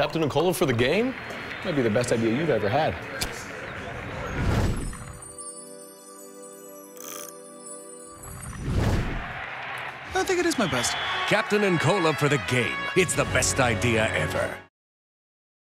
Captain and Cola for the game? Might be the best idea you've ever had. I think it is my best. Captain and Cola for the game. It's the best idea ever.